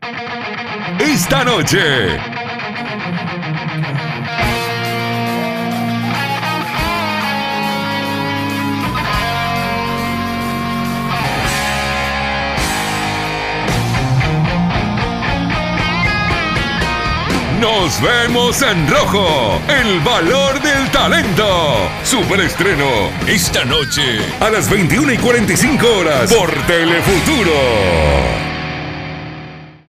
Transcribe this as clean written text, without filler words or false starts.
Esta noche. Nos vemos en Rojo, el valor del talento. Super estreno esta noche a las 21:45 por Telefuturo.